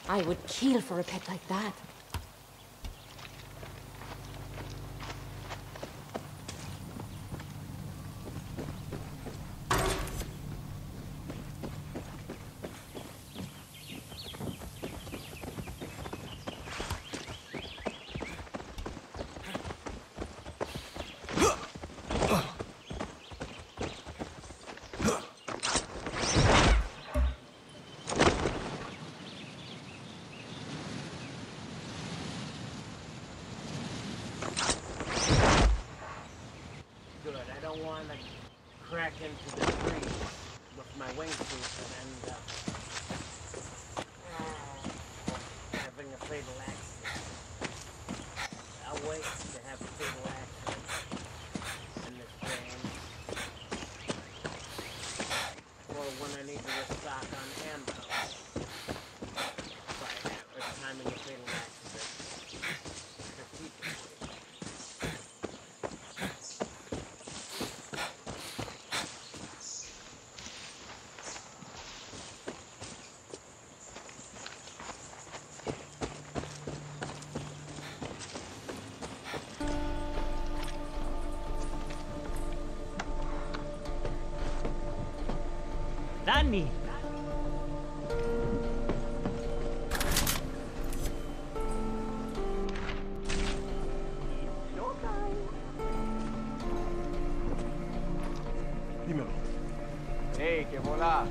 I would kill for a pet like that. Good, I don't want to crack into the trees with my wingsuit and having a fatal accident. I'll wait to have a fatal accident in this game. Or when I need to restock on ammo. Right, or timing a fatal accident. Strategically. Danny! Dímelo. Hey, que volá.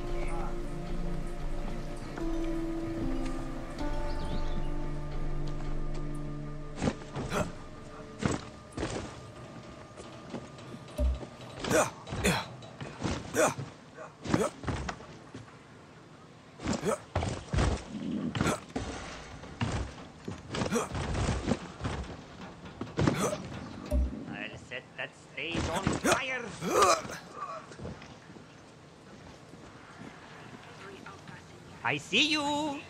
I'll set that stage on fire! I see you!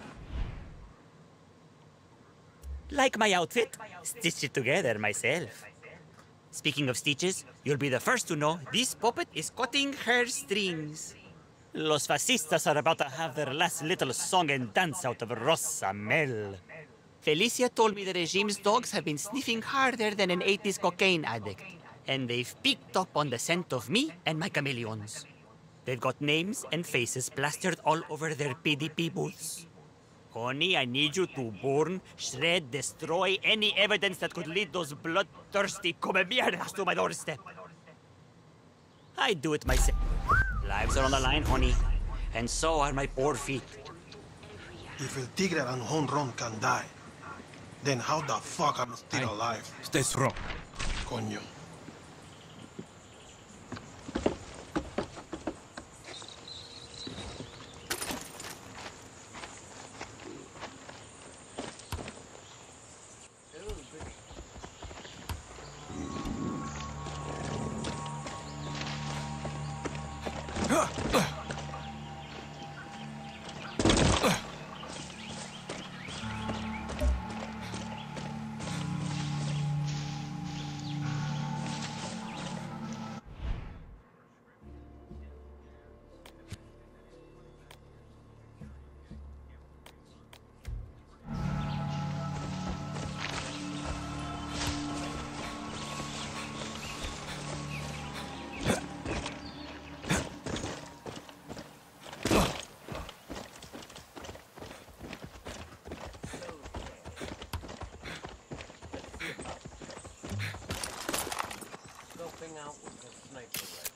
Like my outfit? Stitched it together myself. Speaking of stitches, you'll be the first to know this puppet is cutting her strings. Los fascistas are about to have their last little song and dance out of Rosa Mel. Felicia told me the regime's dogs have been sniffing harder than an 80s cocaine addict, and they've picked up on the scent of me and my chameleons. They've got names and faces plastered all over their PDP booths. Honey, I need you to burn, shred, destroy any evidence that could lead those bloodthirsty come-mierdas to my doorstep. I do it myself. Lives are on the line, honey. And so are my poor feet. If El Tigre and Honron can die, then how the fuck am I still alive? Stay strong. Coño. Scoping out with the sniper rifle.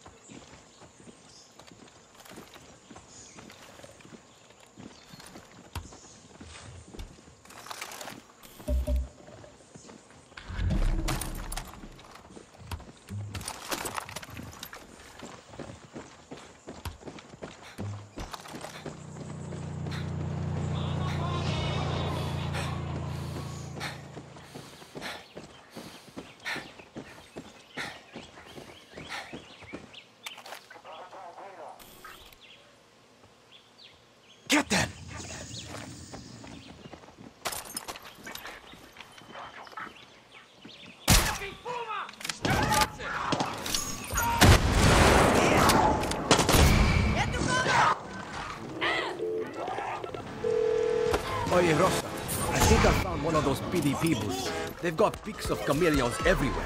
Oye, Rosa, I think I found one of those PDP booths. They've got pics of chameleons everywhere.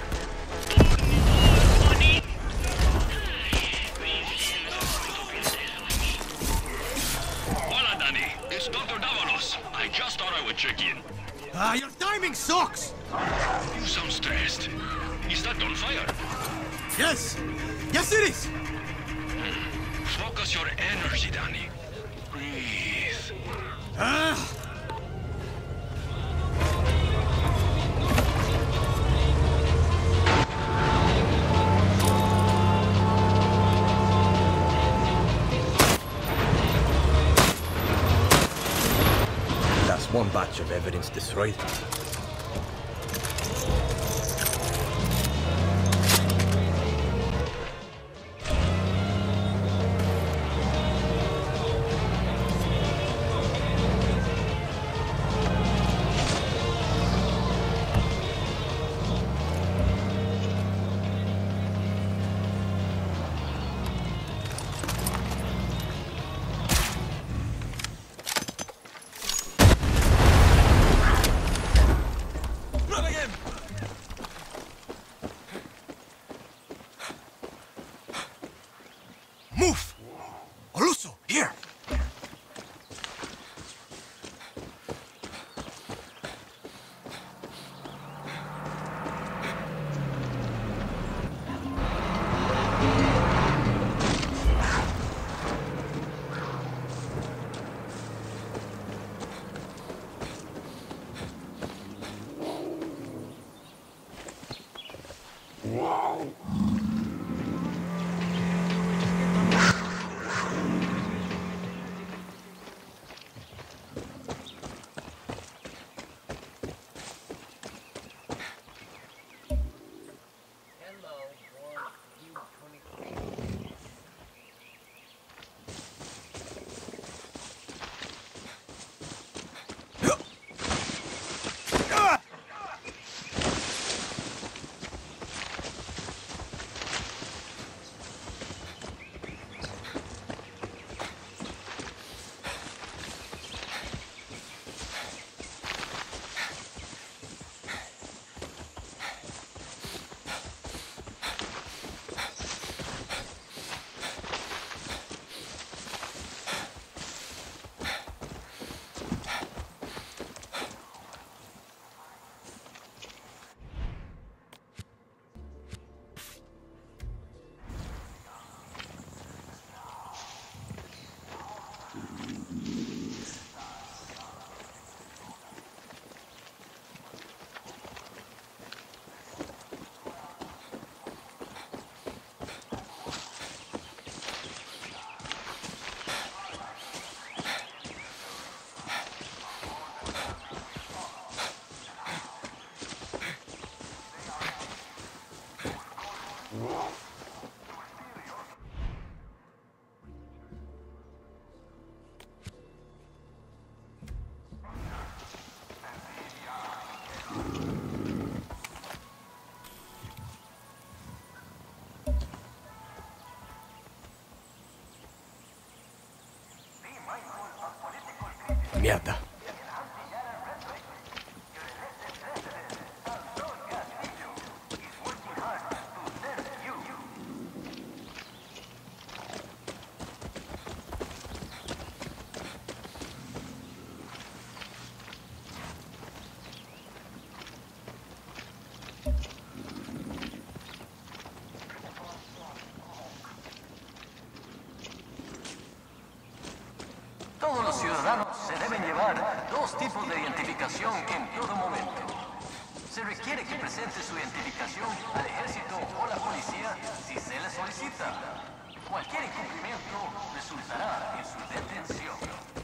Hola, Danny. It's Dr. Davalos. I just thought I would check in. Your timing sucks! You sound stressed. Is that on fire? Yes! Yes, it is! Focus your energy, Danny. Breathe. That's one batch of evidence destroyed. Move! Oluso, here! Mierda. Todos los ciudadanos se deben llevar dos tipos de identificación en todo momento. Se requiere que presente su identificación al ejército o la policía si se le solicita. Cualquier incumplimiento resultará en su detención.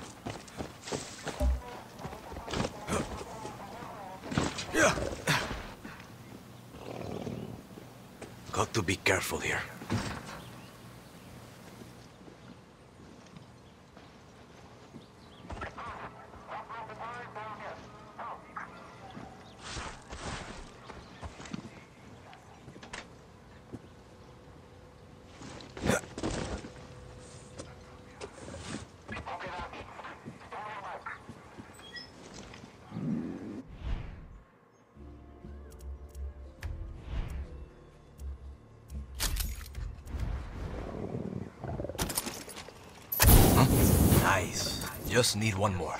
Got to be careful here. just need one more.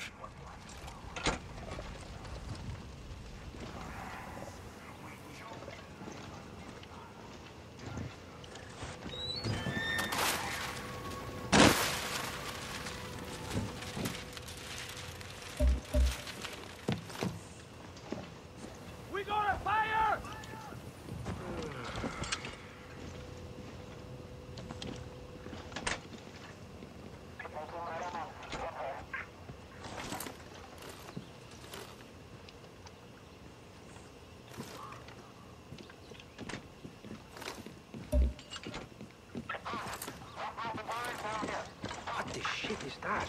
What the shit is that?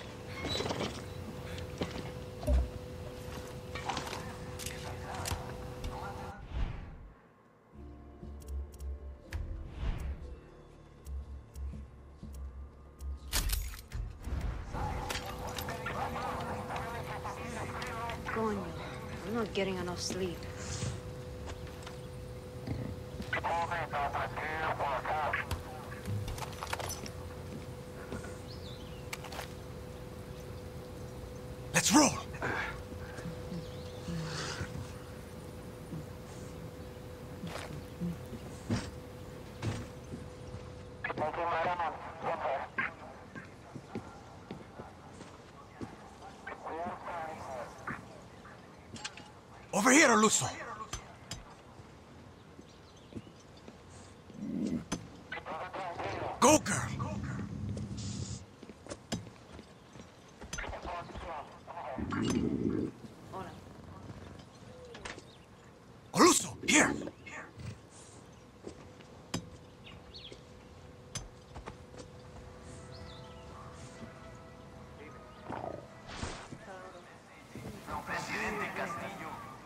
Coño, I'm not getting enough sleep. Let's roll! Over here, Luso. Go, girl. Oluso, here. Presidente Castillo.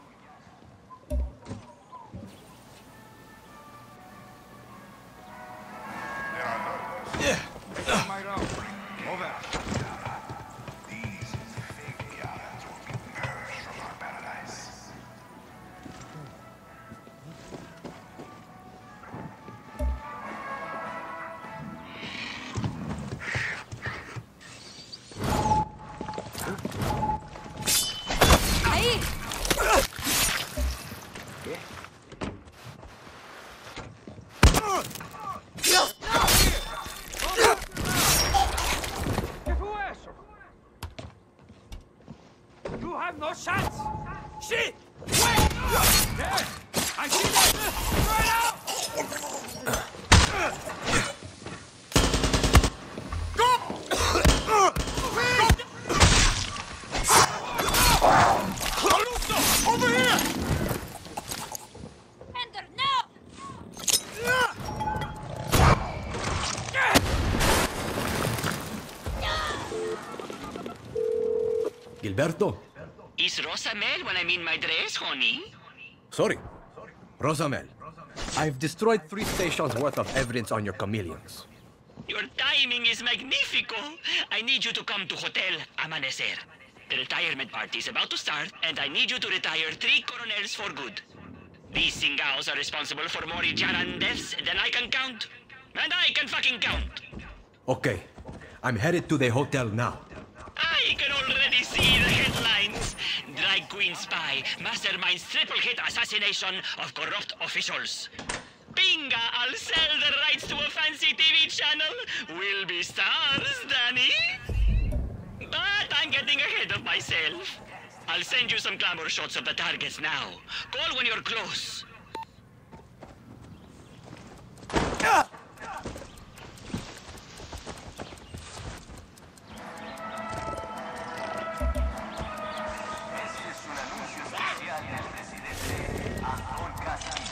Ahí! You have no chance! Shit! Wait! There! I see that! Right out! Go! Oluso! Over here! Ender, no! Gilberto? Is Rosamel when I'm in my dress, honey? Sorry. Rosamel. I've destroyed 3 stations worth of evidence on your chameleons. Your timing is magnifico. I need you to come to Hotel Amanecer. The retirement party is about to start, and I need you to retire 3 colonels for good. These Singaos are responsible for more Ijaran deaths than I can count. And I can fucking count. Okay. I'm headed to the hotel now. I can already see the headlines. Drag queen spy masterminds triple hit assassination of corrupt officials. Binga, I'll sell the rights to a fancy TV channel. We'll be stars, Danny. But I'm getting ahead of myself. I'll send you some glamour shots of the targets now. Call when you're close. Este es un anuncio especial del presidente Antón Castillo.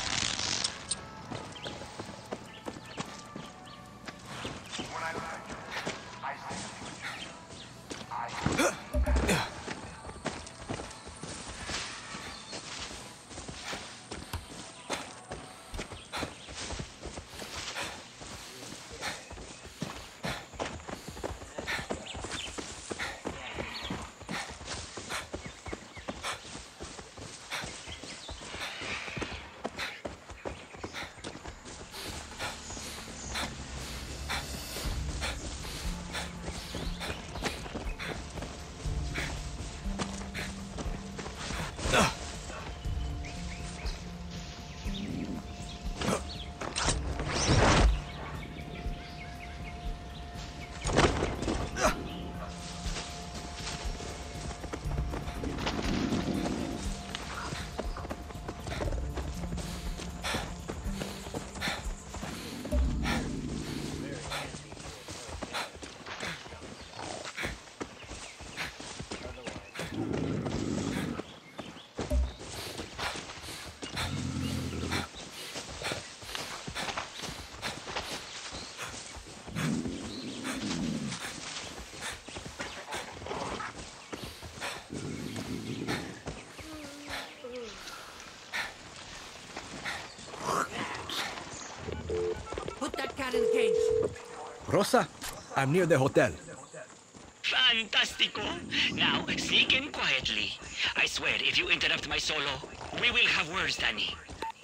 Rosa, I'm near the hotel. Fantastico. Now, sneak in quietly. I swear, if you interrupt my solo, we will have words, Danny.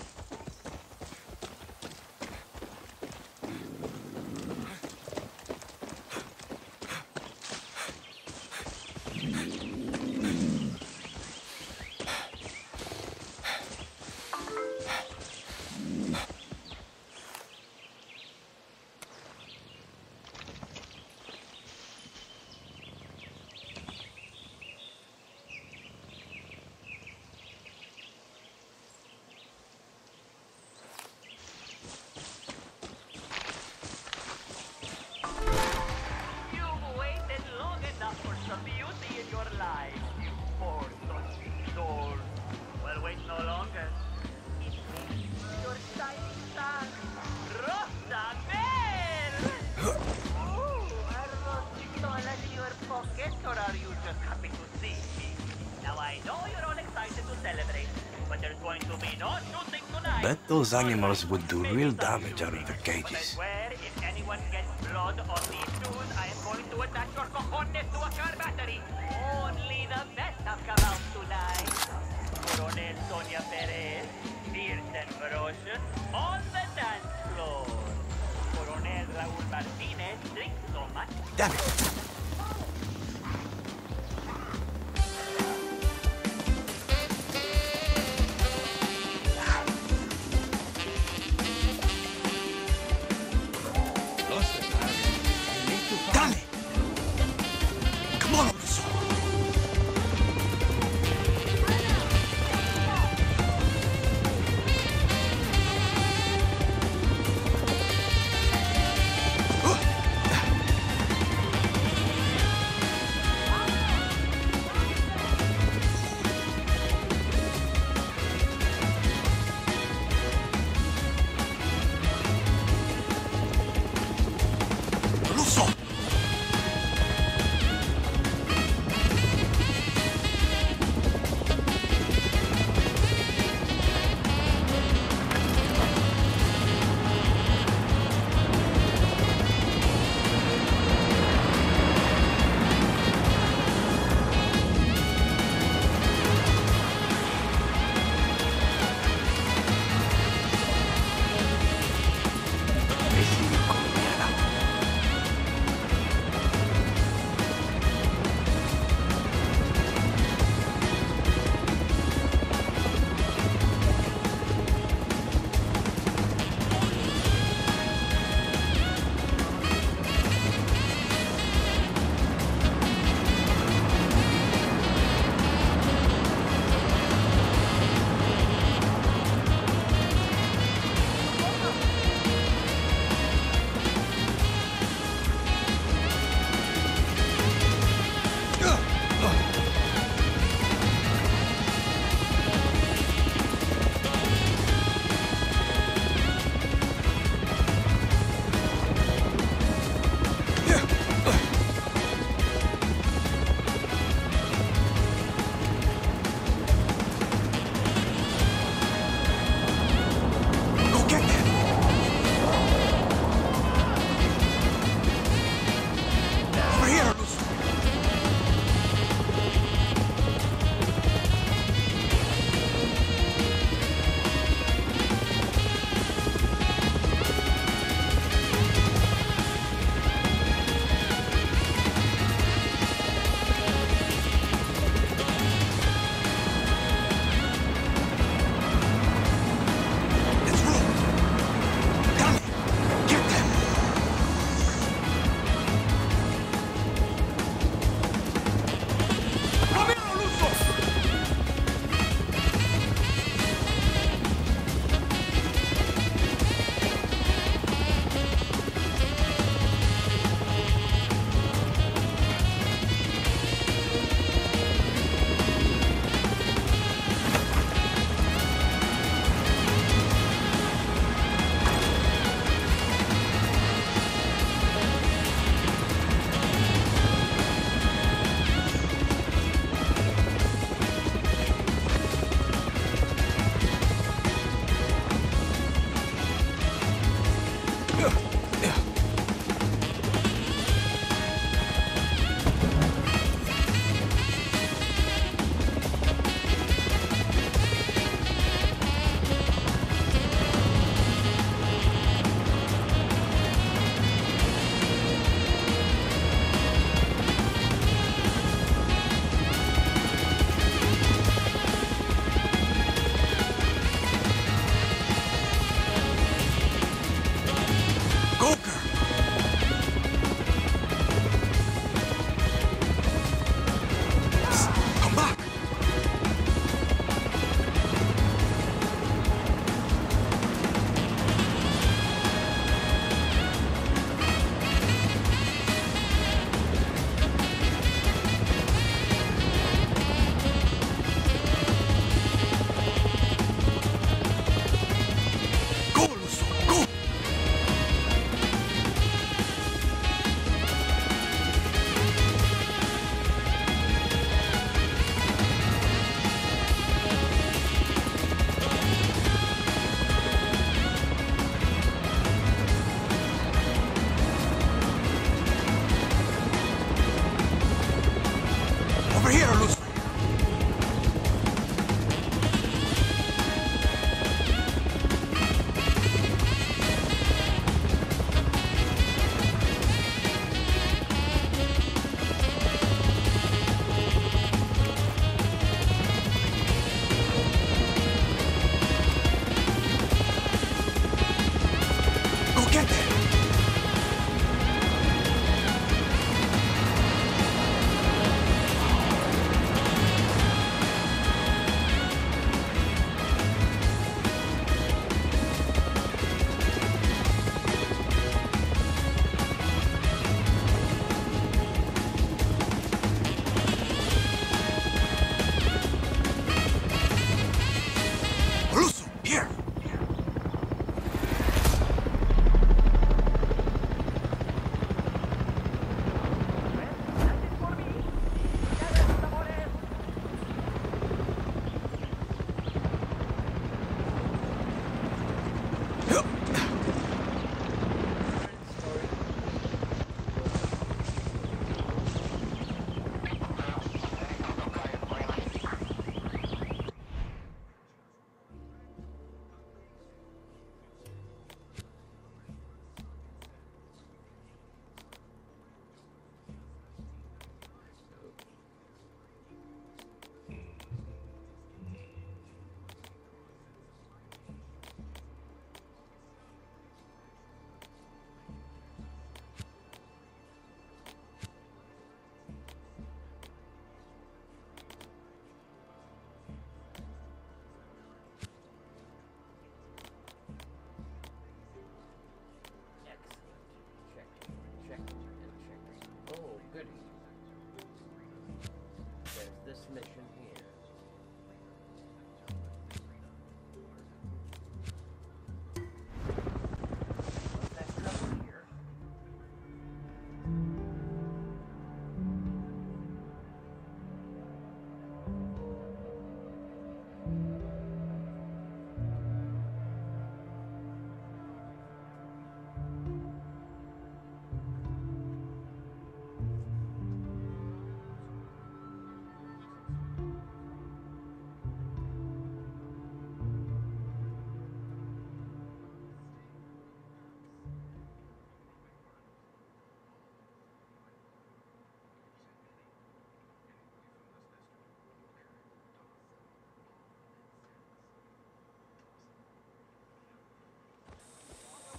Bet those animals would do real damage out of their cages. If anyone gets blood on these shoes, I am going to attach your cojones to a car battery. Only the best have come out tonight. Coronel Sonia Perez, fierce and ferocious, on the dance floor. Coronel Raul Martinez drinks so much. Damn it!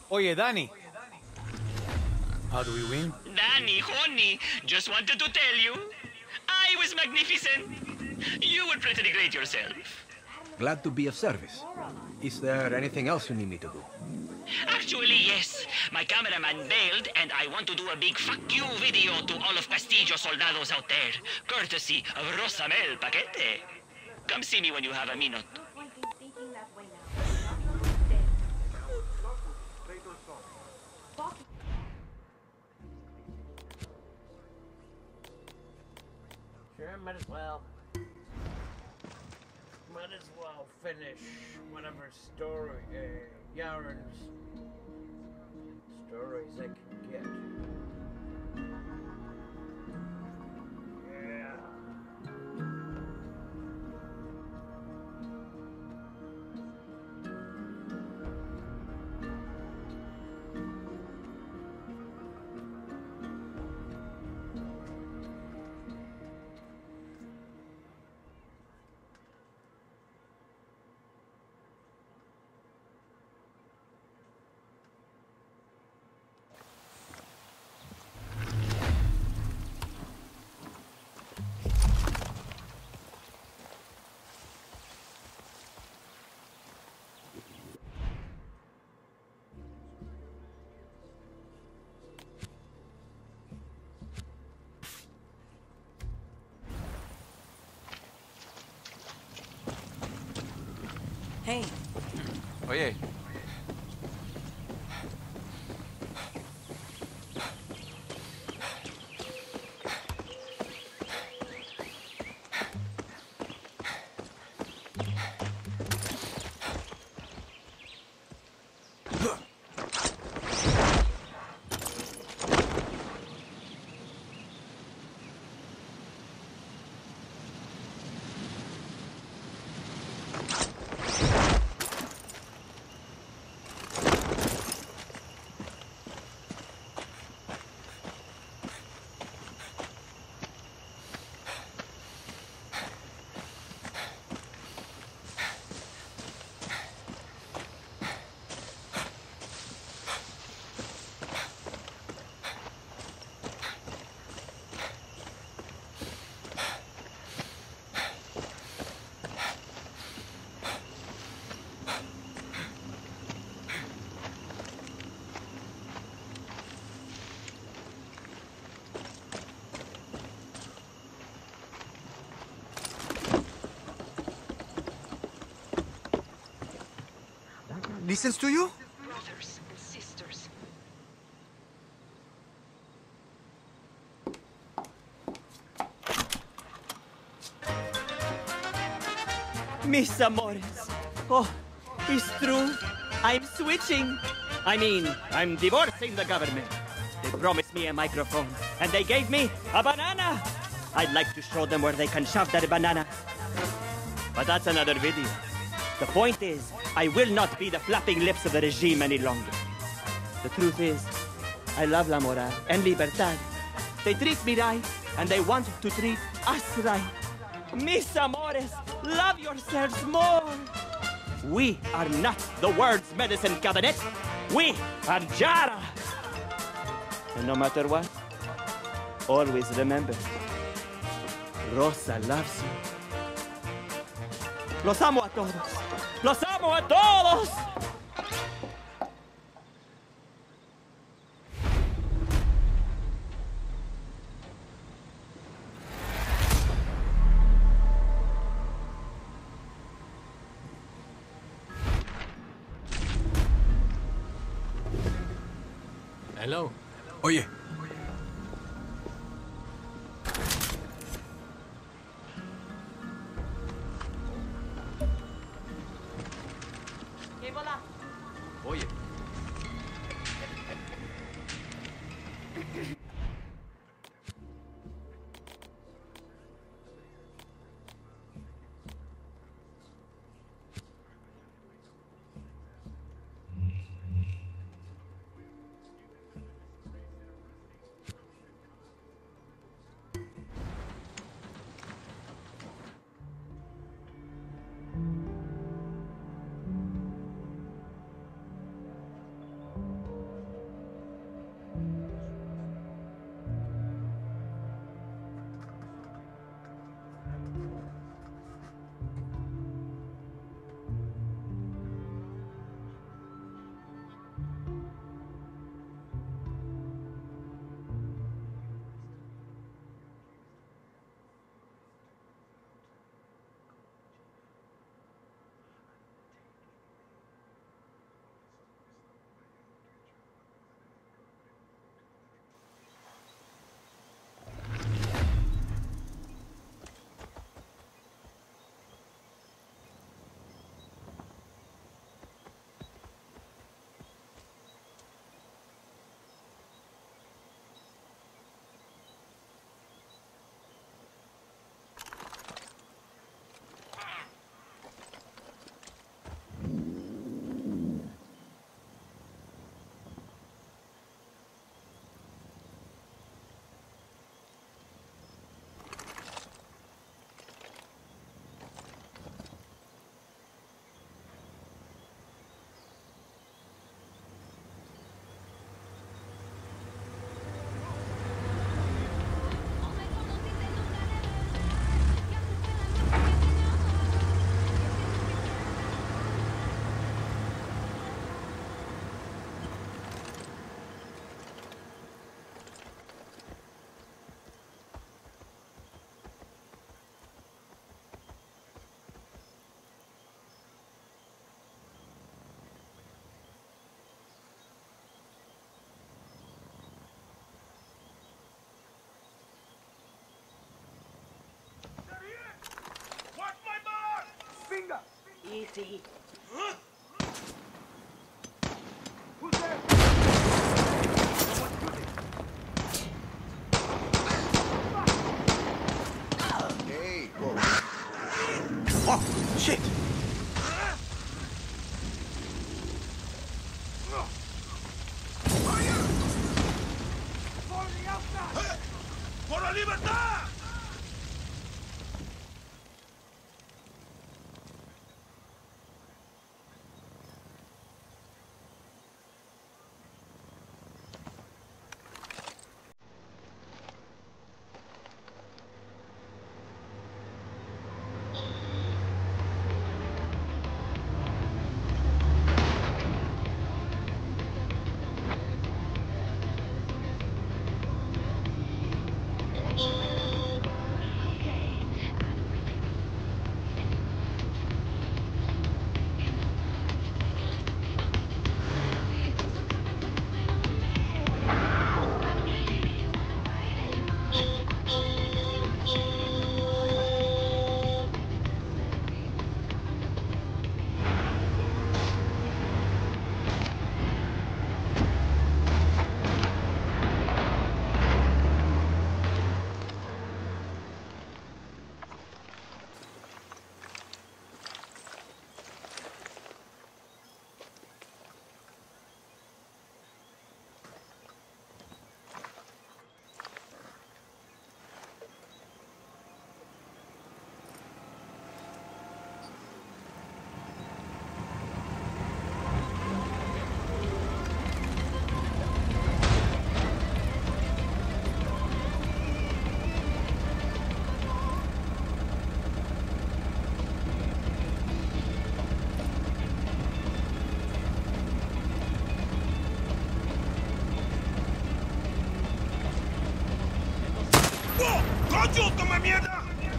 Oye, Danny. How do we win? Danny, honey, just wanted to tell you, I was magnificent. You were pretty great yourself. Glad to be of service. Is there anything else you need me to do? Actually, yes. My cameraman bailed, and I want to do a big fuck you video to all of Castillo soldados out there, courtesy of Rosamel Paquete. Come see me when you have a minute. Sure, might as well. Might as well finish whatever story, yarns, stories I can get. Yeah. Hey, Oye. Listens to you? brothers and sisters. Mis amores. Oh, it's true. I'm switching. I mean, I'm divorcing the government. They promised me a microphone, and they gave me a banana. I'd like to show them where they can shove that banana. But that's another video. The point is, I will not be the flapping lips of the regime any longer. The truth is, I love La Moral and Libertad. They treat me right, and they want to treat us right. Mis amores, love yourselves more. We are not the world's medicine cabinet. We are Jara. And no matter what, always remember, Rosa loves you. Los amo a todos. Los amo a todos. Hello. Oye, oye. city. Oh, shit! ¡Por la libertad! ¡Coño, toma mierda!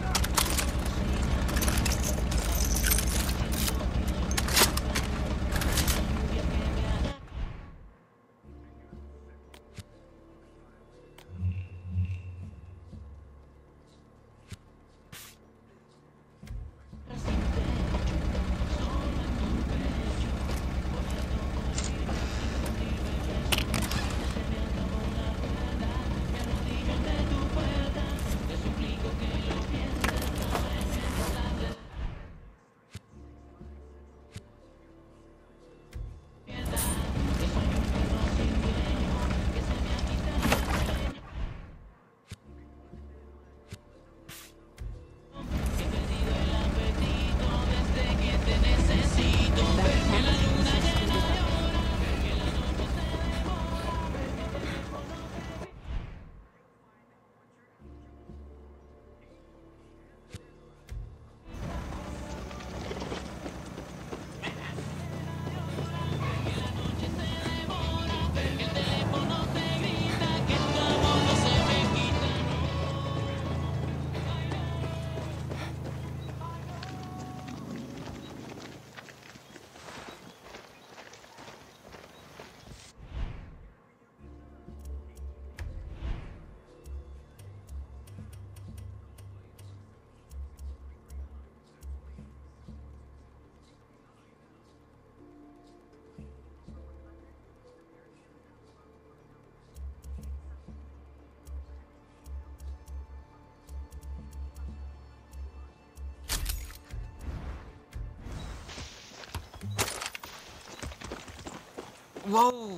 Whoa!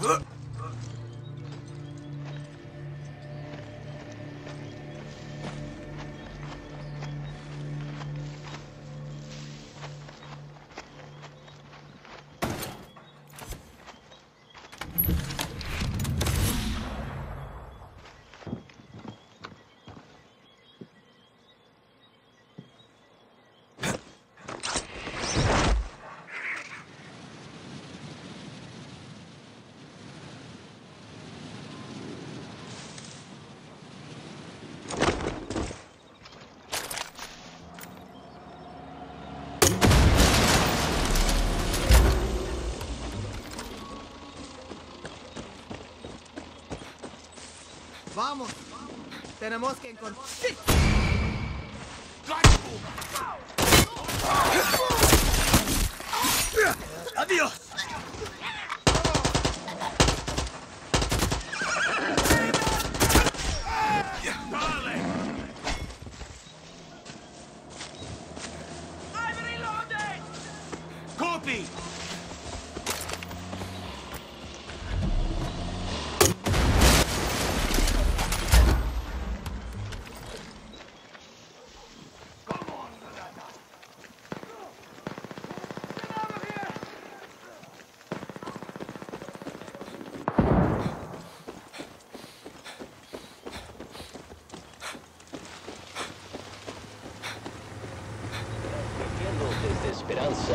Vamos. Tenemos que encontrar... ¡Adiós! Copy! Desde Esperanza.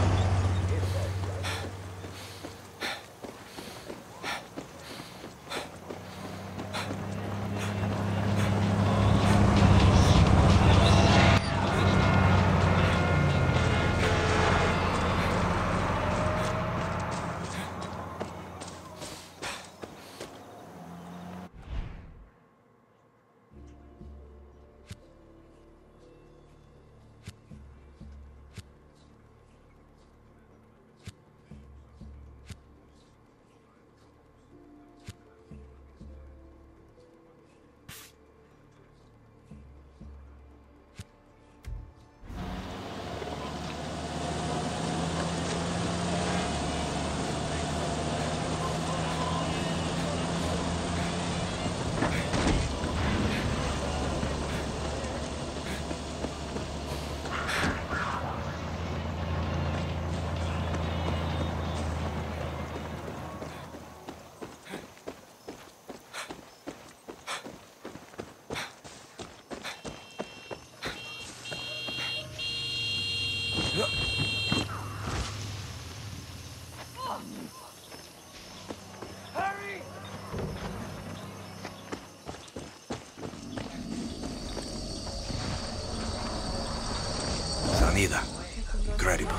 Sanida. Incredible.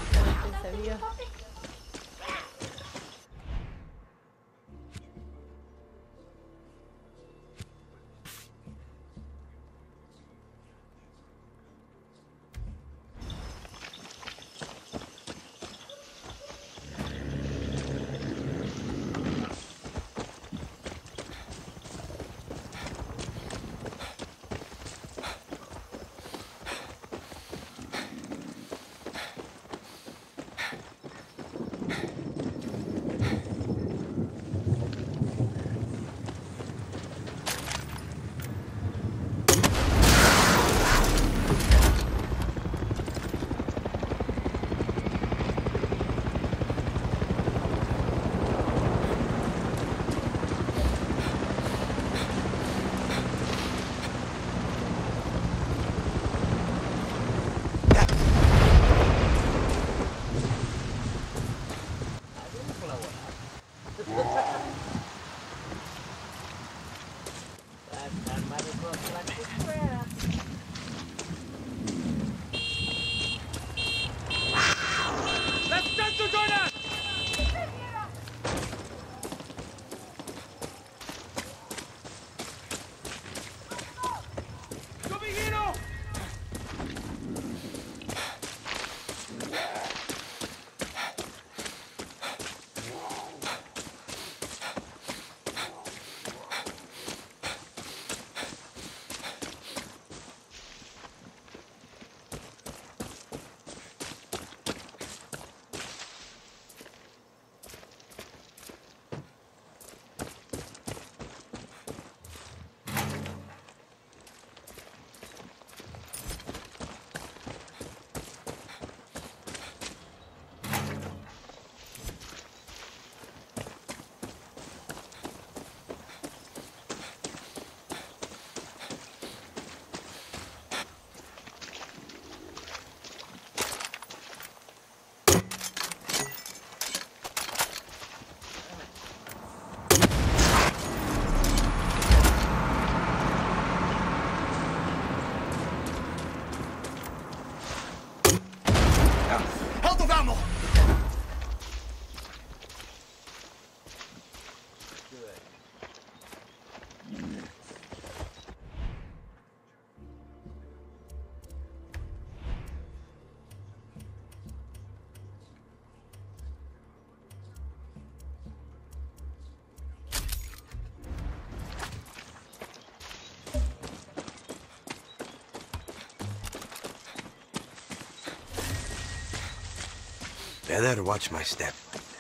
Better watch my step.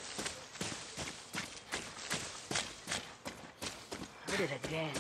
Did it again.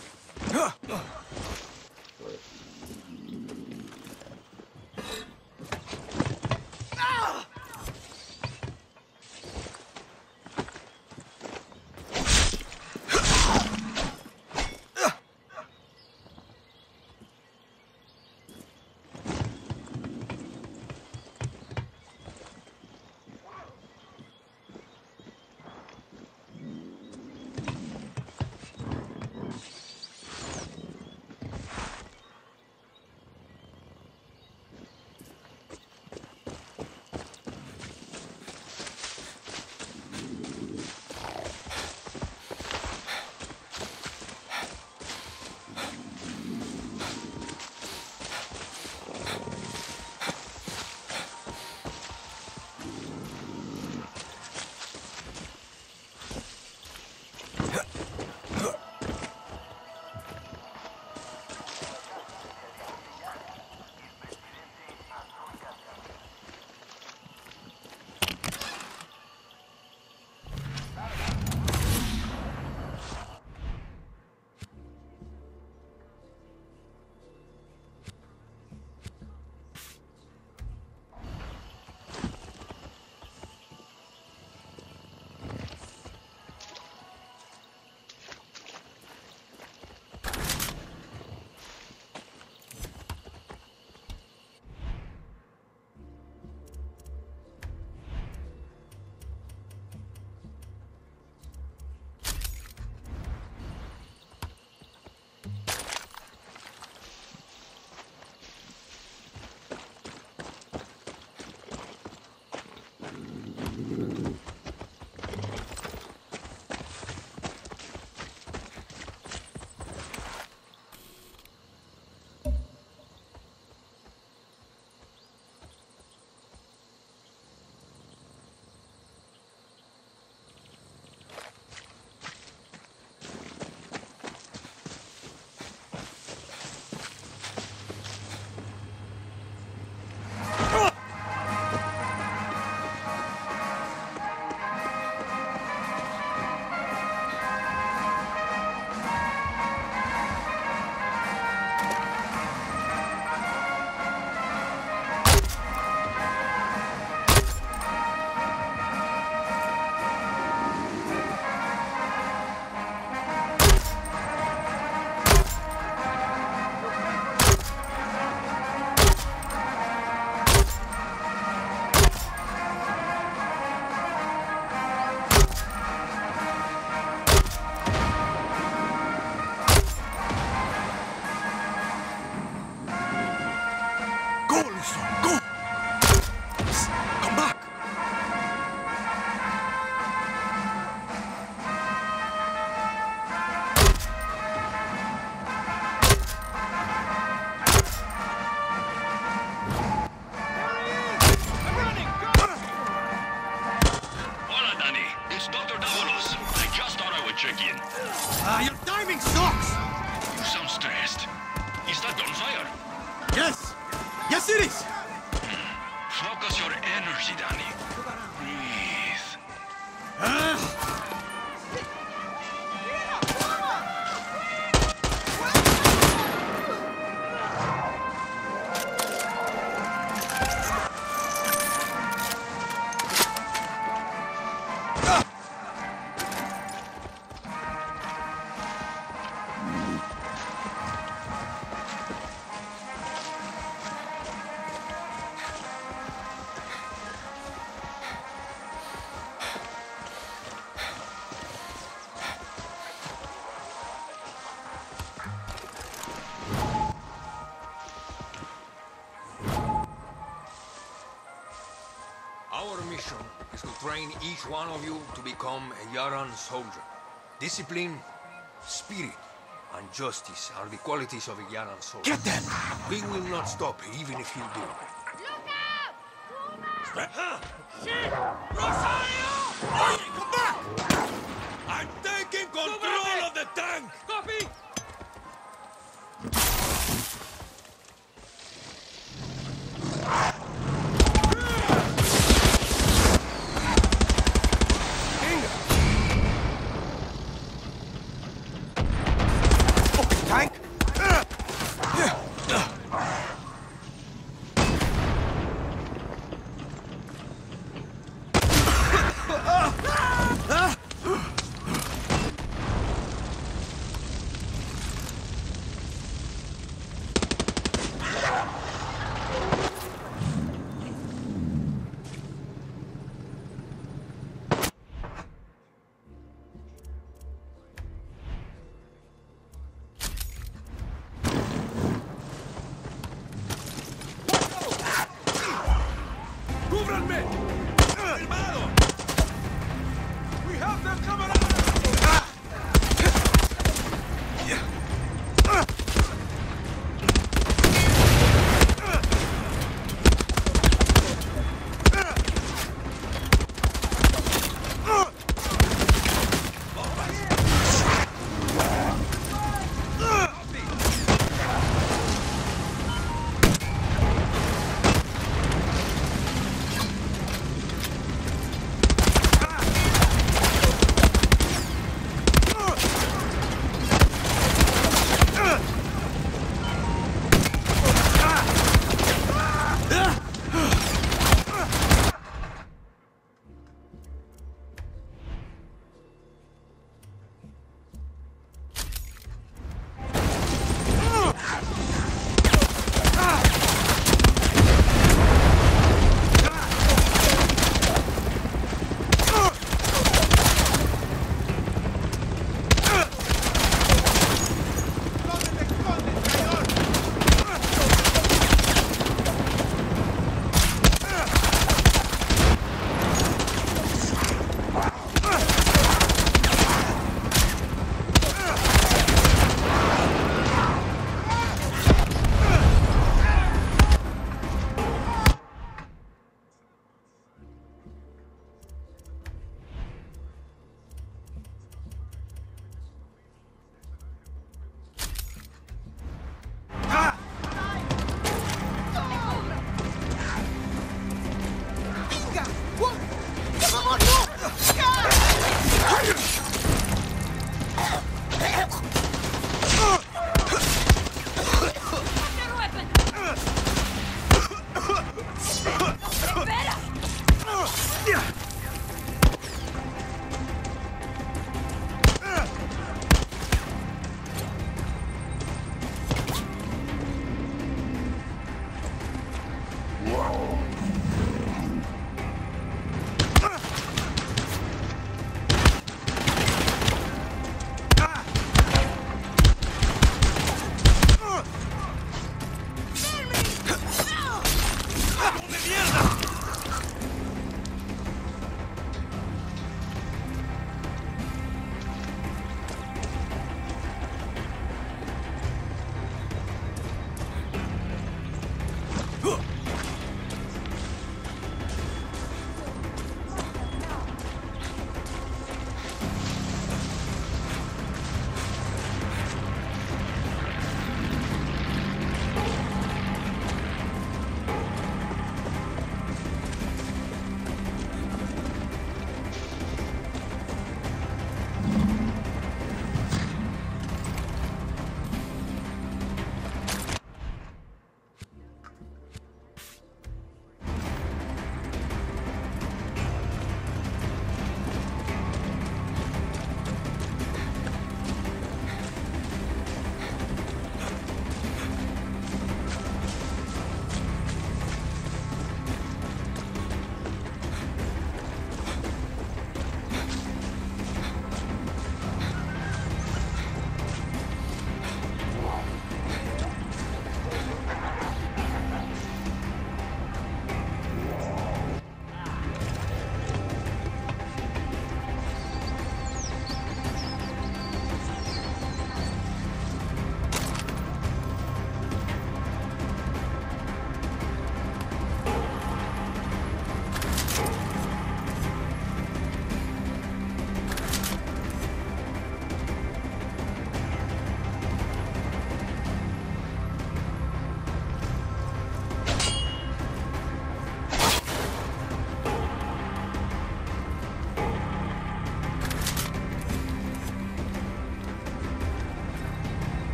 Your timing sucks! You sound stressed. Is that on fire? Yes! Yes, it is! Focus your energy, Danny. Breathe. Our mission is to train each one of you to become a Yaran soldier. Discipline, spirit, and justice are the qualities of a Yaran soldier. Get them! We will not stop even if you do. Look out! Shit! Rosario! Oye, come back! I'm taking control of the tank! Copy!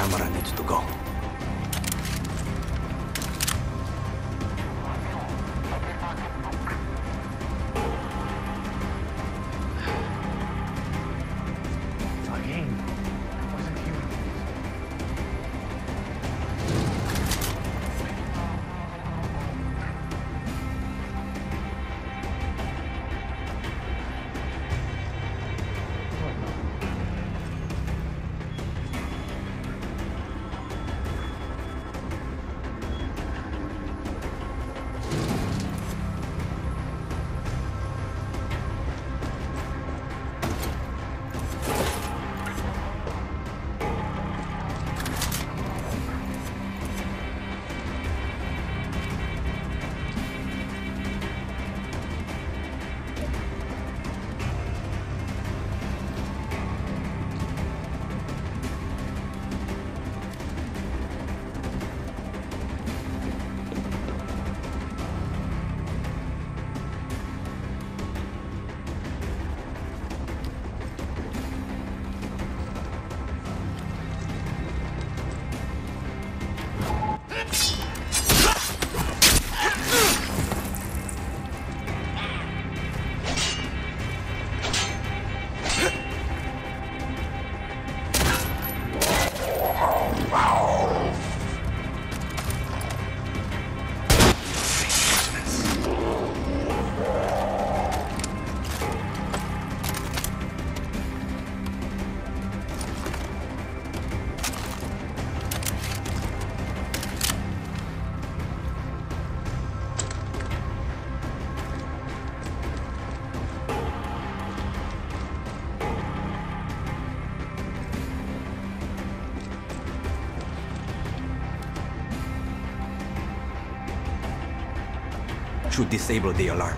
camera needs to go. Should disable the alarm.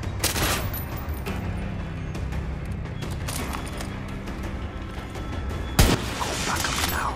Go back up now.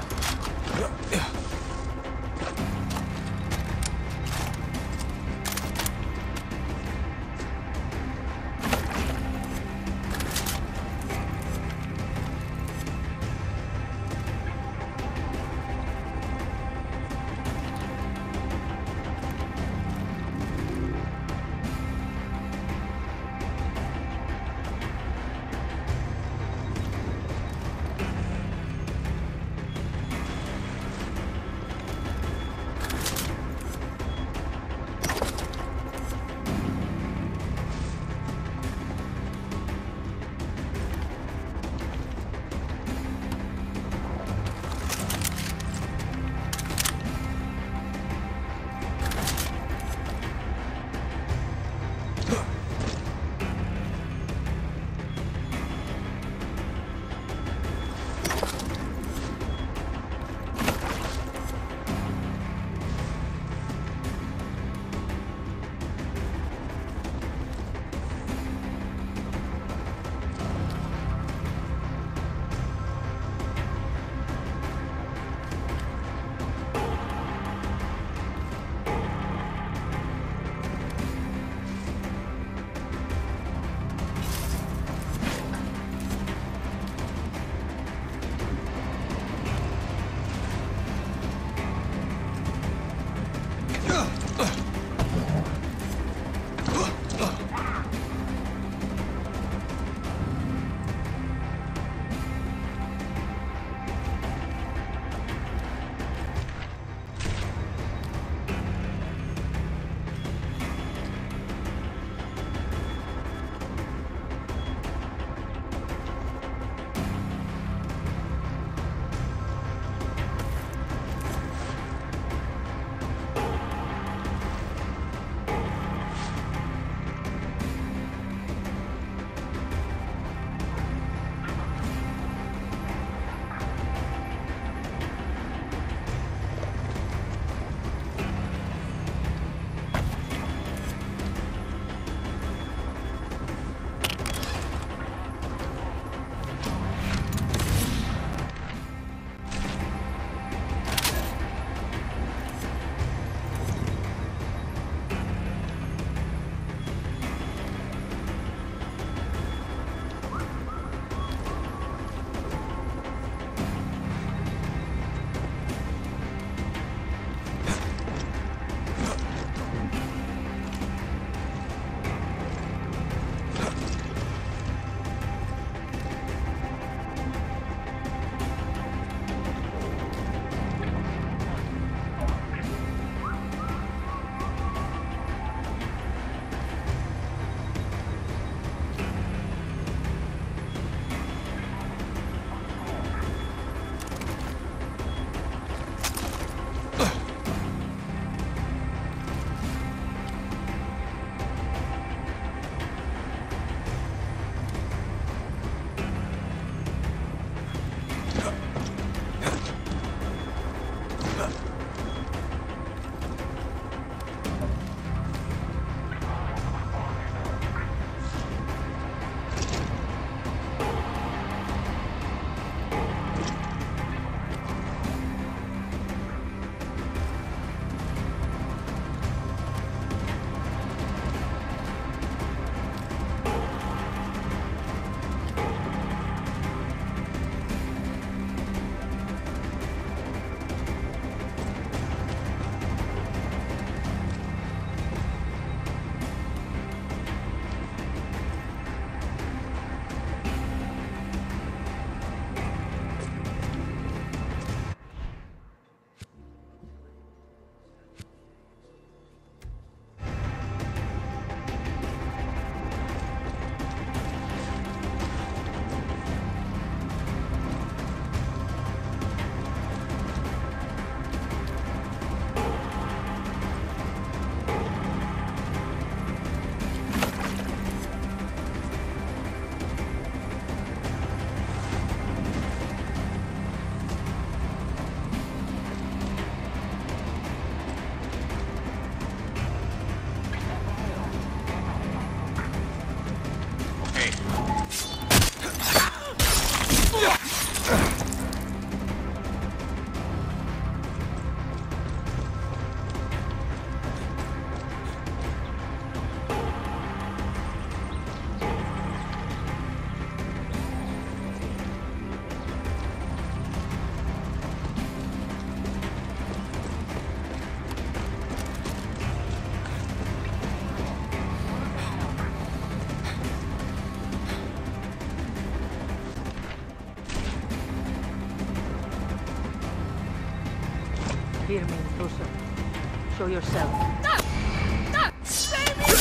Hear me, intruser. Show yourself. No! No! Save me!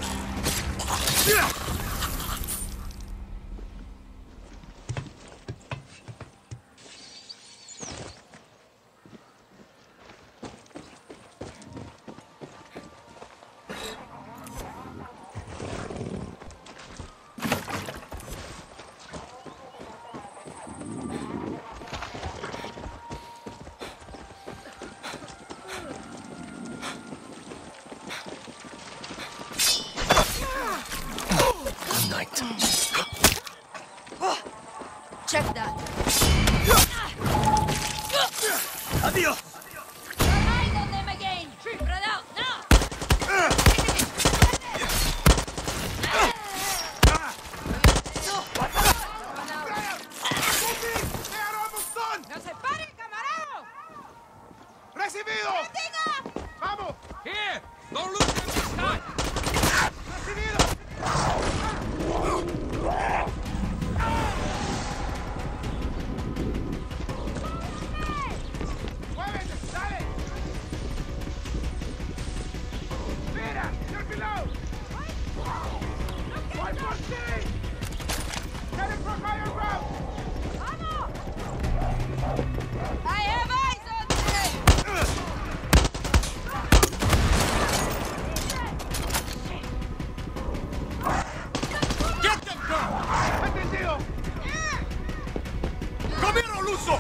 Check that. Adios! Eyes on them again! Spread out, now! ¡No se pare, camarero! ¡Recibido! ¡Venga! ¡Vamos! Here! Don't lose this time! ¡Recibido! ¡Muévete! ¡Dale! ¡Mira! ¡You're below! ¡One more thing! Heading for higher ground! I have eyes on them! Get them, girl! ¡Entendido! ¡Camino, Luso!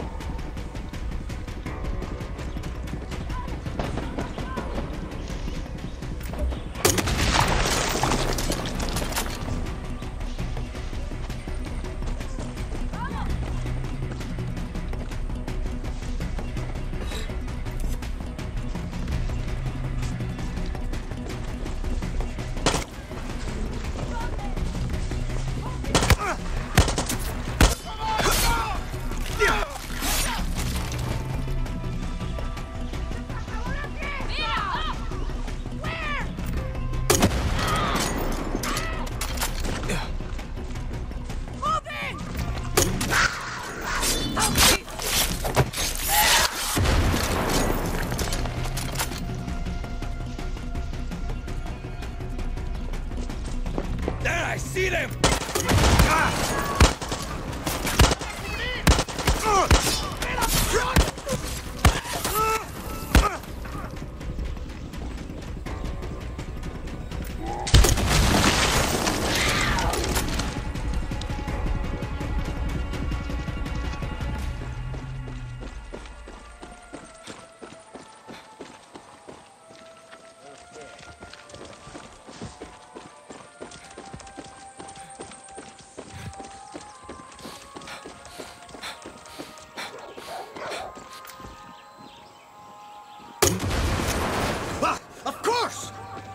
There, I see them! Of course!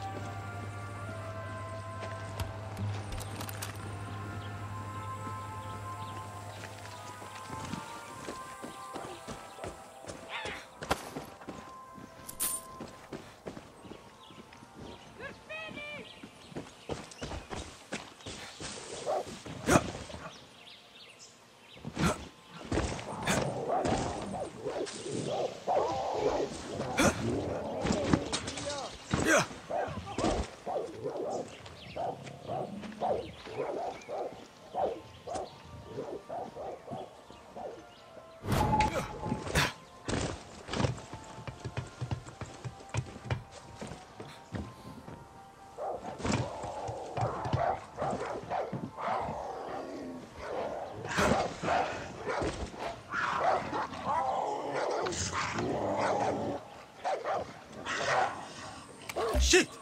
Shit!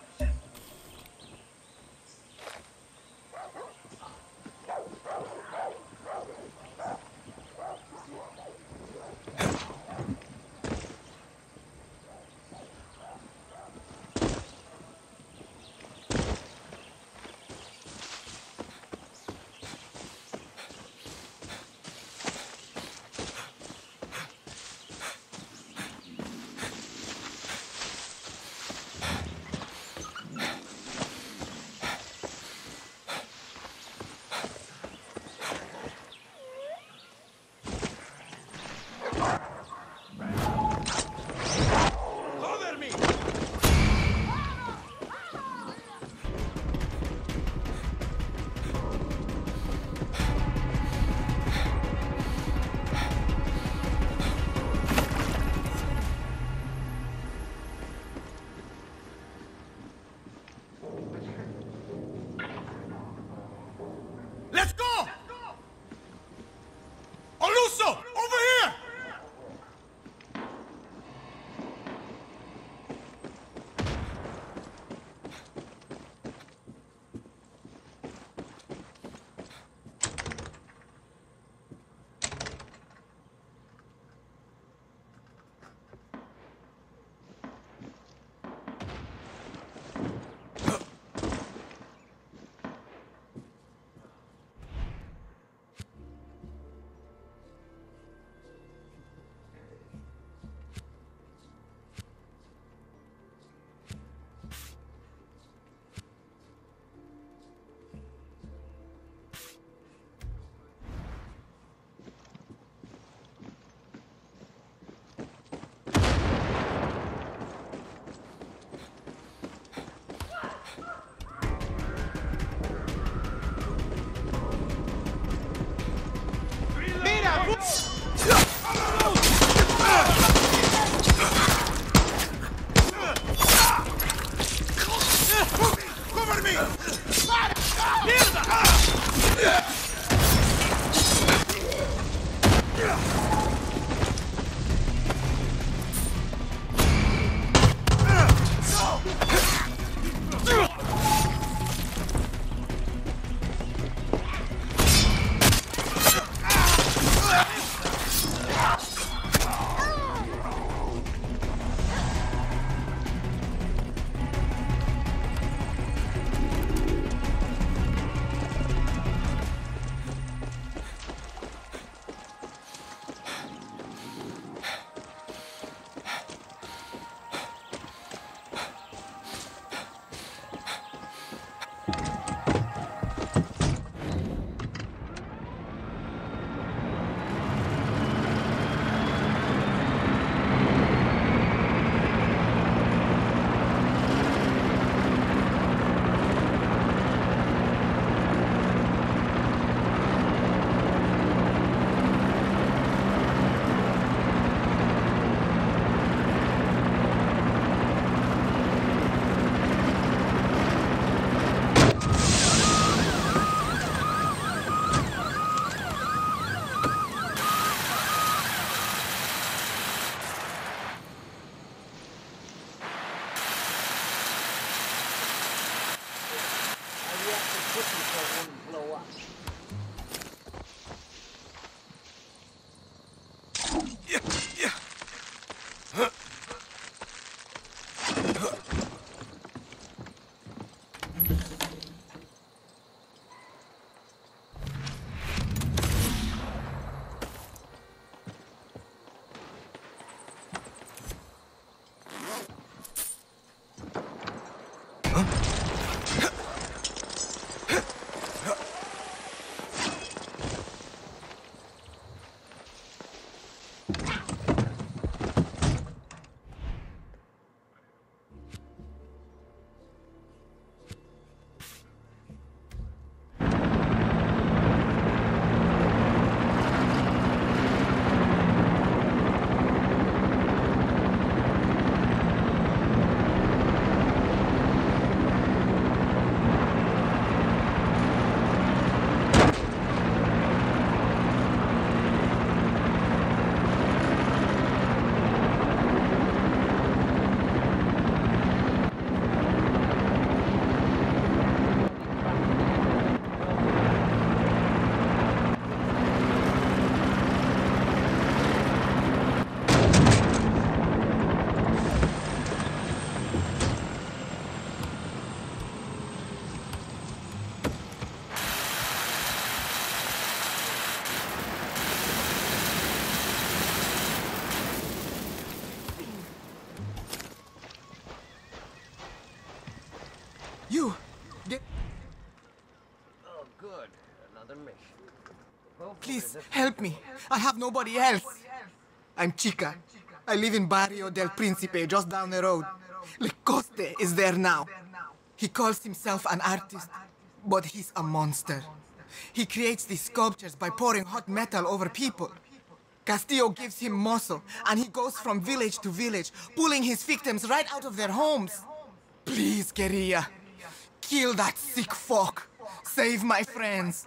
You! Get... Oh, good. Another mission. Please, help me. I have nobody else. I'm Chica. I live in Barrio del Principe, just down the road. Le Coste is there now. He calls himself an artist, but he's a monster. He creates these sculptures by pouring hot metal over people. Castillo gives him muscle, and he goes from village to village, pulling his victims right out of their homes. Please, guerrilla, kill that sick fuck. Save my friends.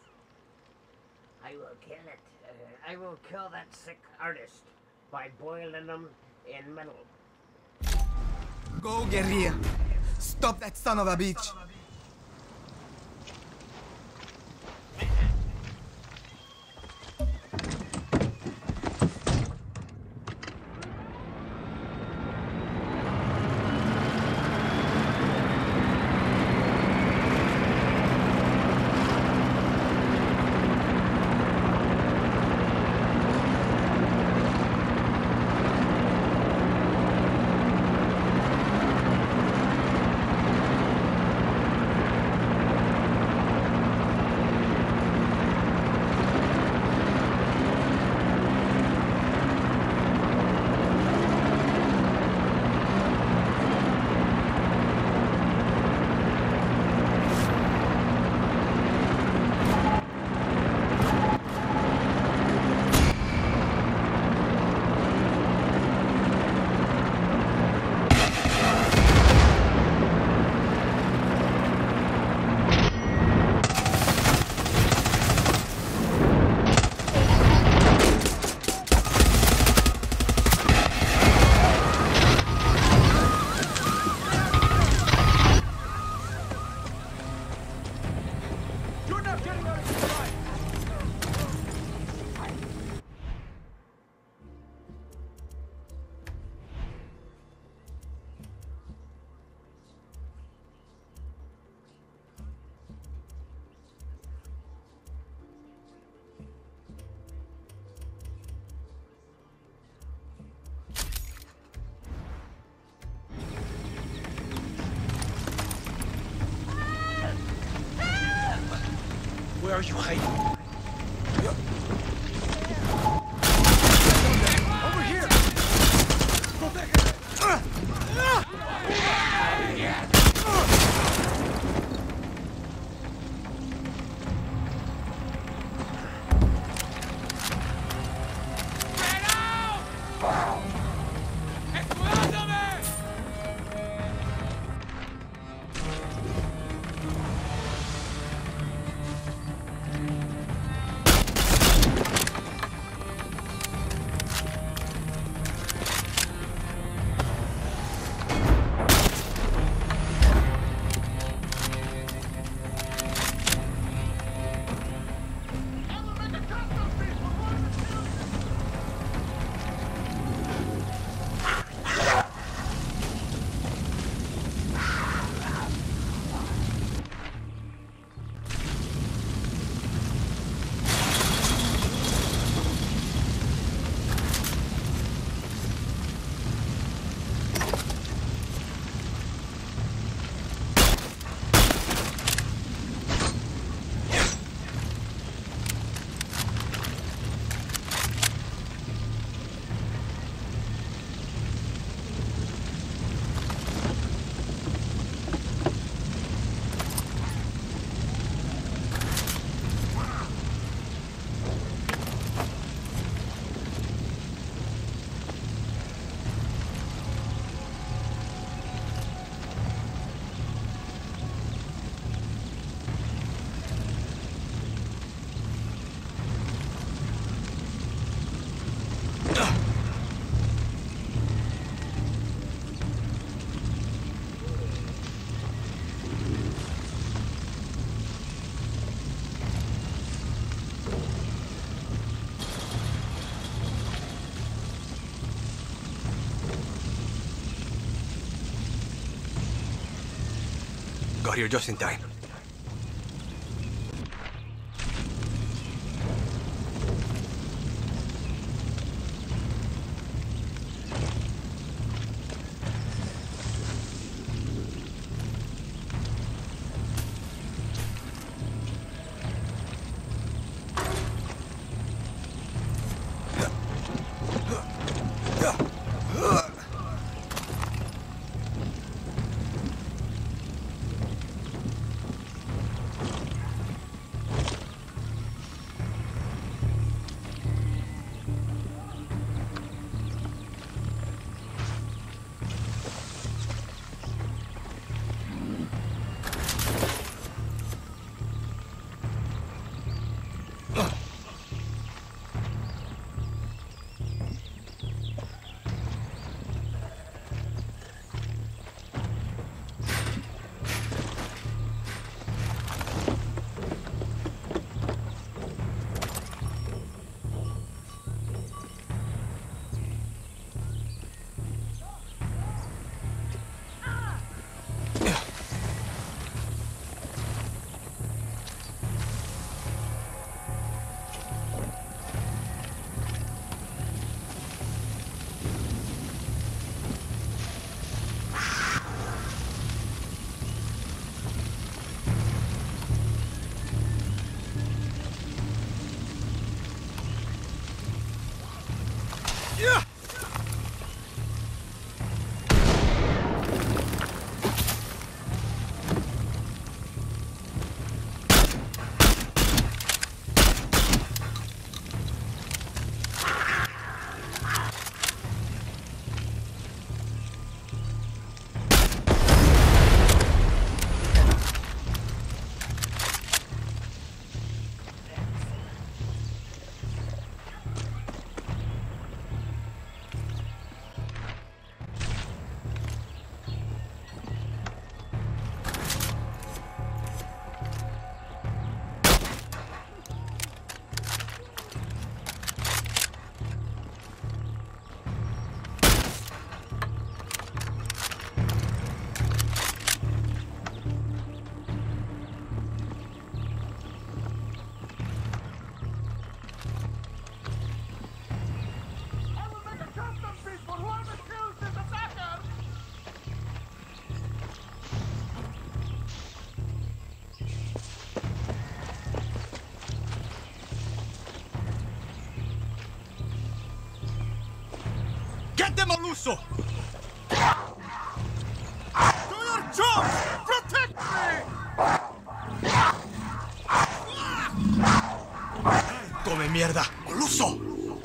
I will kill it. I will kill that sick artist by boiling them in metal. Go, guerrilla. Stop that son of a bitch. Where are you hiding? Over here! Got here just in time. Get them, Aluso! Do your job! Protect me! Come mierda! Aluso!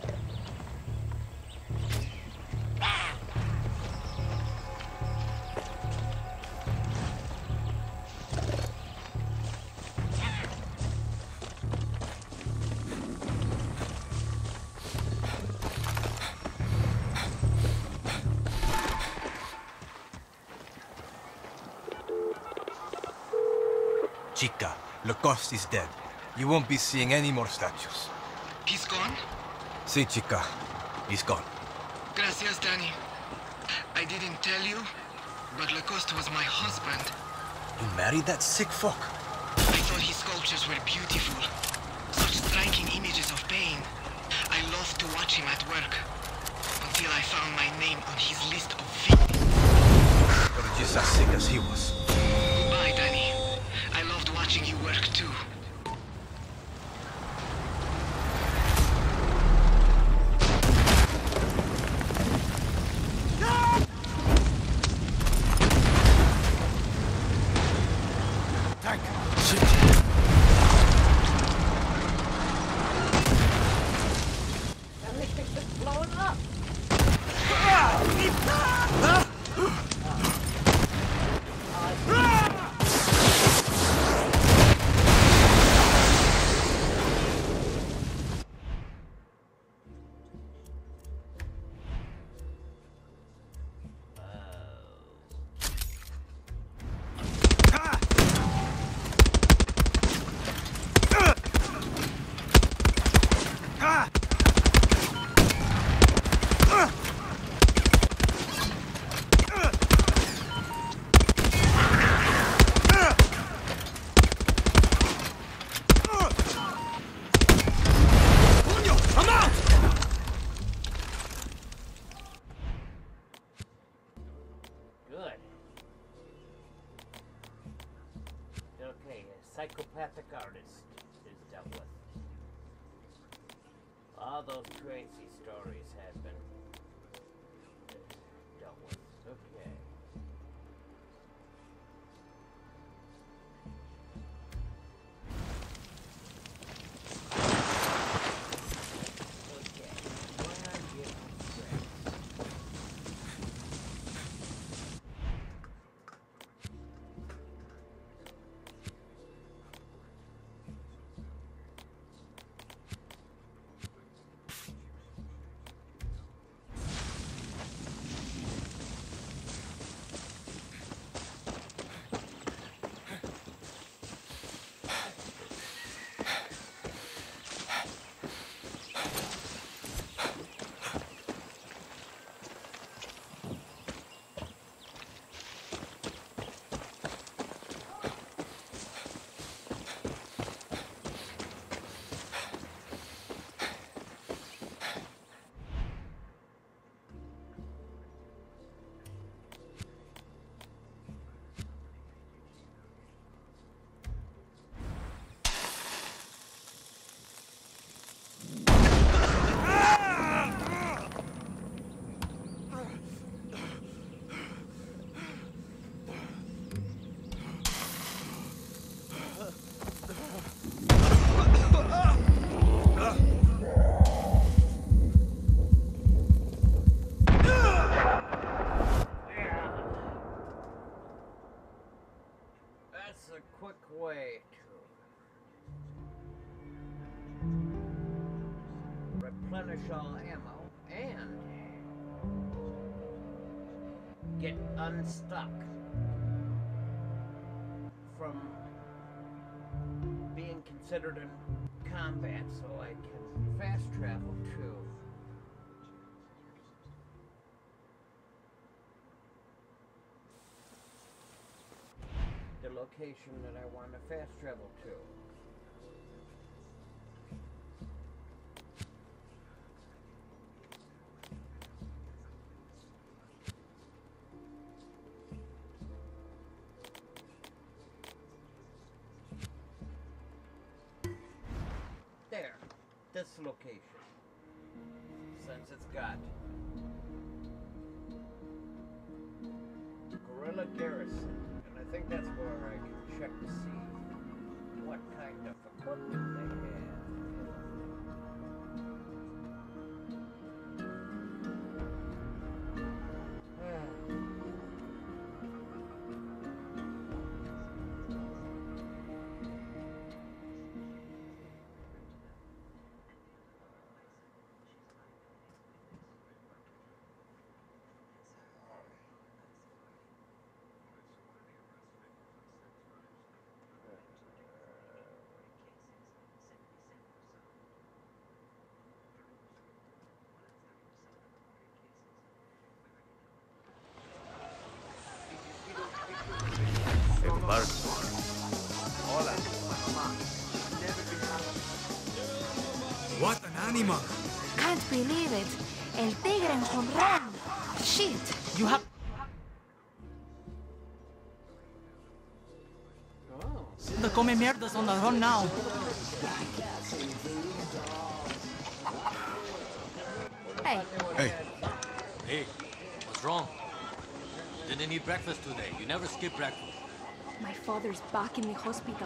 Chica, Lacoste is dead. You won't be seeing any more statues. He's gone? Si, chica. He's gone. Gracias, Danny. I didn't tell you, but Lacoste was my husband. You married that sick fuck? I thought his sculptures were beautiful. Such striking images of pain. I loved to watch him at work. Until I found my name on his list of victims. You're just as sick as he was. Goodbye, Danny. I loved watching you work too. Tank! Everything's just blowing up. Good. Okay, a psychopathic artist is dealt with. All those crazy stories have been dealt with. Okay. get unstuck from being considered in combat so I can fast travel to the location that I want to fast travel to. There, this location, since it's got Guerrilla Garrison, and I think that's where I can check to see what kind of equipment they have. Hola. What an animal! Can't believe it. El tigre en jonrón. Shit. You have... The come mierdas on the run now. Hey. Hey. Hey, what's wrong? Didn't eat breakfast today. You never skip breakfast. My father's back in the hospital.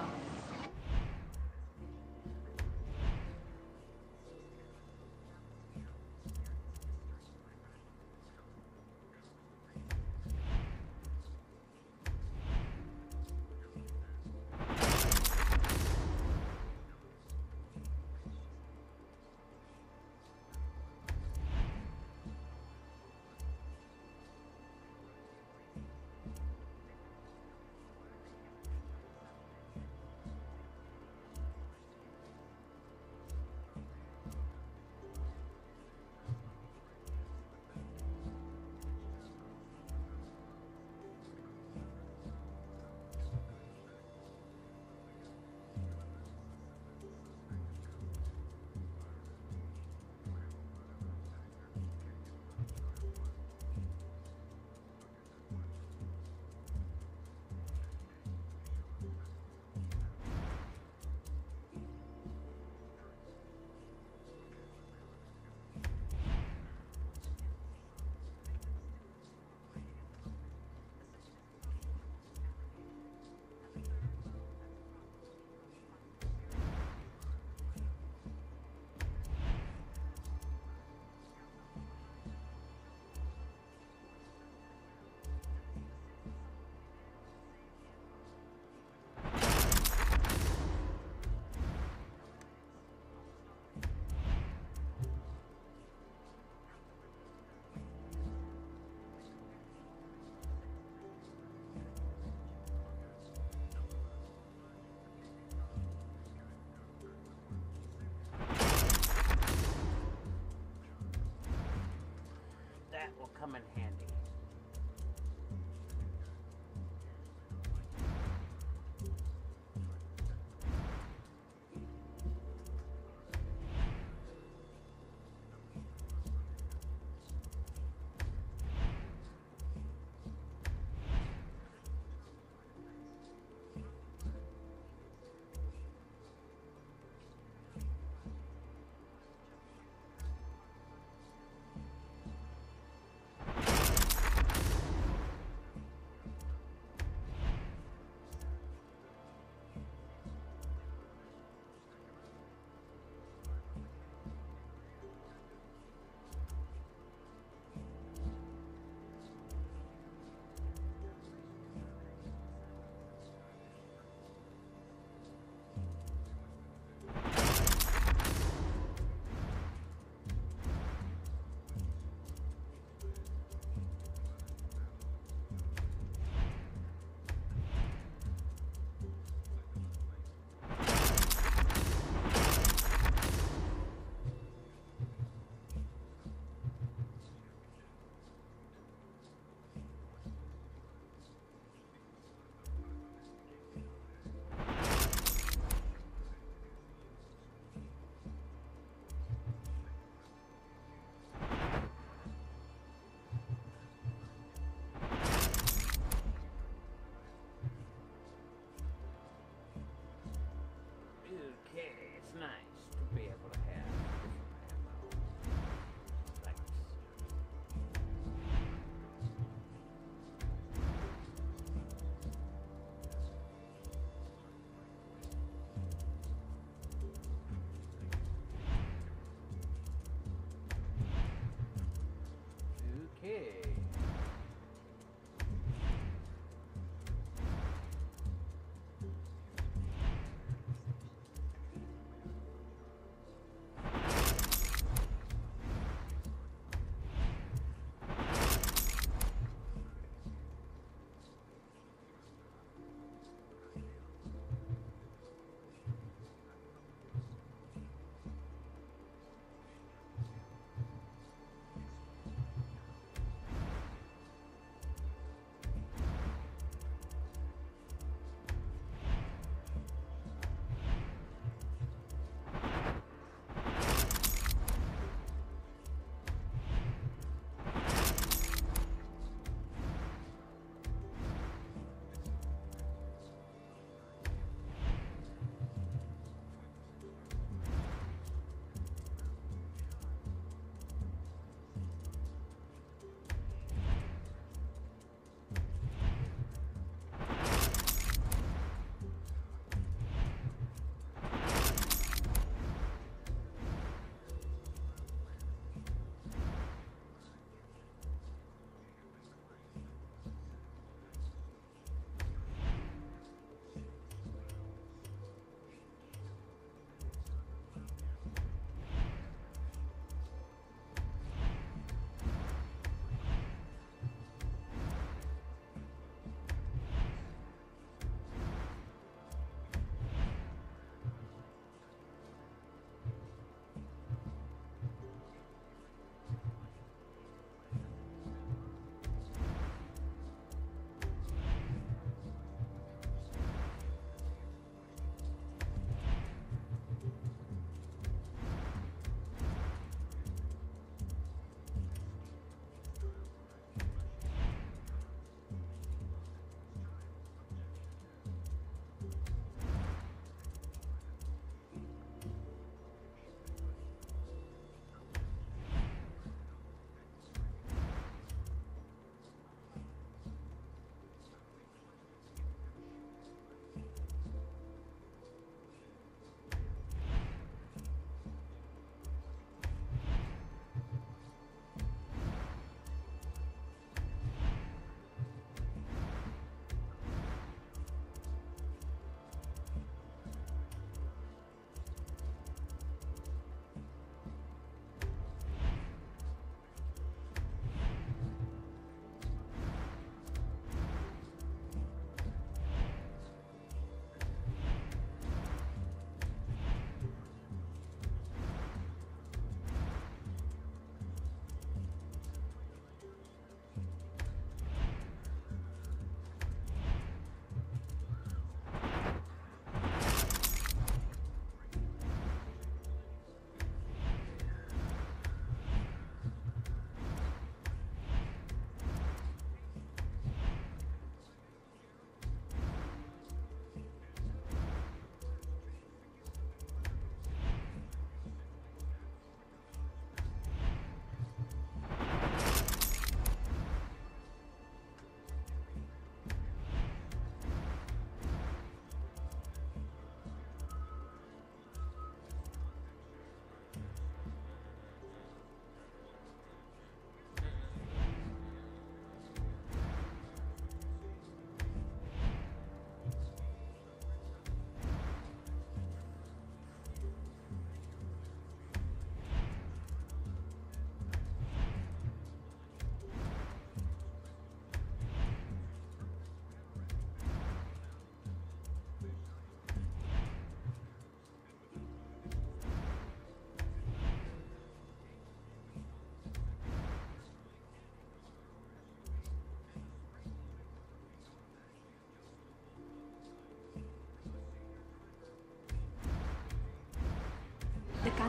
That will come in handy.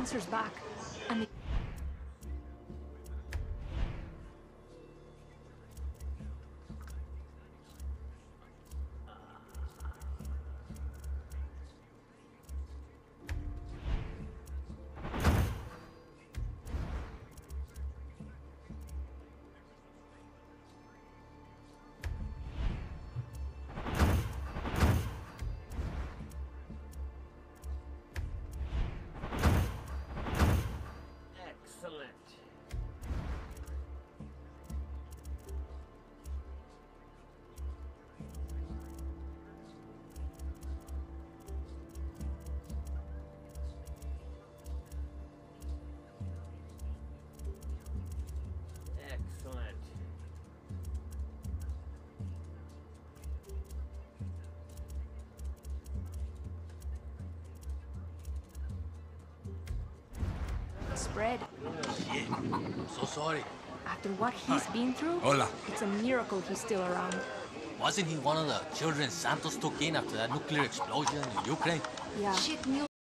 answers back. And the Excellent. Excellent. spread. Shit. I'm so sorry. After what he's been through, Hola. it's a miracle he's still around. Wasn't he one of the children Santos took in after that nuclear explosion in Ukraine? Yeah. Shit, Neil.